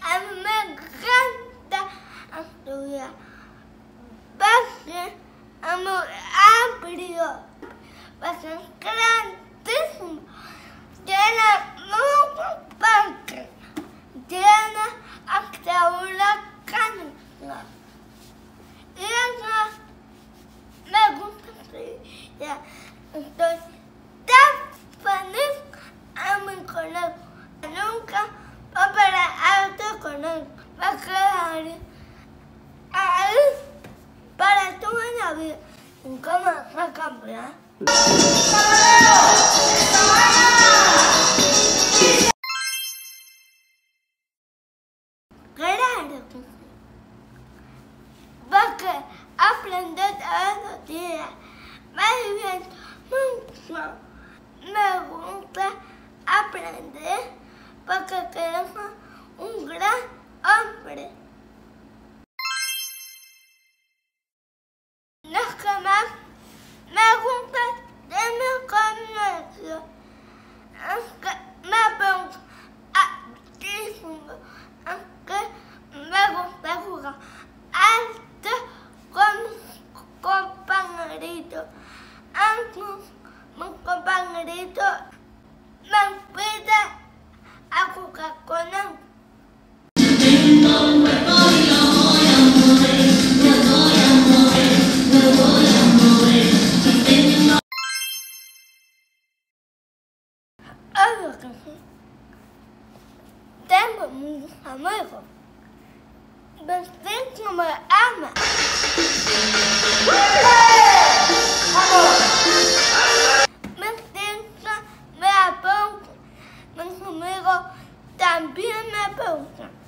A mí me encanta estudiar porque es muy amplio, porque es grandísimo, tiene muchos parques, tiene hasta una cancha. Y eso me gusta estudiar. Estoy tan feliz en mi colegio. Nunca volveré a otro colegio. Me quedaré ahí para toda la vida. Nunca me voy a cambiar. Claro que sí. Porque aprender todos los días me divierte mucho. Me gusta aprender porque quiero ser un gran hombre. Lo que más me gusta de mi colegio es que me pongo activo, es que me gusta jugar alto con mis compañeritos. Mis compañeritos me invitan a jugar con él. Obvio que sí. Tengo muchos amigos. Vecino me ama. Vecino me apoya. Mis amigos también me apoyan.